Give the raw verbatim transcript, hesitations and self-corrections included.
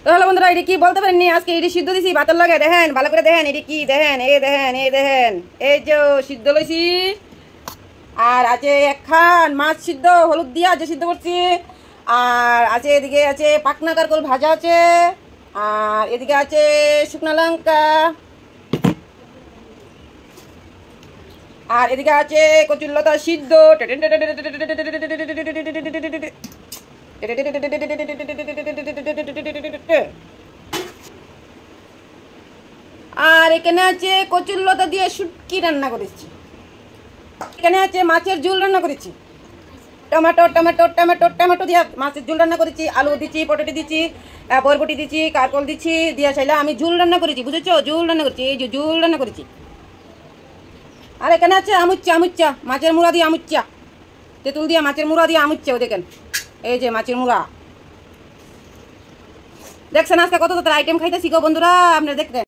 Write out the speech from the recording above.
তো হলো বন্ধুরা, এটি কি বলতে পারেননি? আজকে এটি সিদ্ধ দিছি ভাতের লাগে। দেখেন ভালো করে, দেখেন এটি কি, দেখেন এই দেখেন এই দেখেন এই যে সিদ্ধ লইছি। আর আছে একখান মাছ সিদ্ধ হলুদ দিয়া যে সিদ্ধ করছি। আর আছে এদিকে আছে পাকনা কারকল ভাজা আছে। আর এদিকে আছে শুকনো লঙ্কা। আর এদিকে আছে কচুরলতা সিদ্ধ। আর এখানে আছে কচুরলতা দিয়ে শুটকি রান্না করেছি। এখানে আছে মাছের ঝোল রান্না করেছি। টমেটো টমেটো টমেটো টমেটো দিয়ে মাছের ঝোল রান্না করেছি। আলু দিচ্ছি, পটেটো দিচ্ছি, বরবটি দিচ্ছি, কারকল দিচ্ছি, দিয়া চাইলে আমি ঝোল রান্না করেছি, বুঝেছো? ঝোল রান্না করেছি, এই যে ঝোল রান্না করেছি। আর এখানে আছে আমুচ্চা, আমুচ্চা মাছের মুড়া দিয়ে আমুচ্চা, তেঁতুল দিয়ে মাছের মুড়া দিয়ে আমুচ্চা। ও দেখেন এই যে মাছের মুড়া। দেখছেন আজকে কত কত আইটেম খাইতেছি গো বন্ধুরা, আপনারা দেখবেন।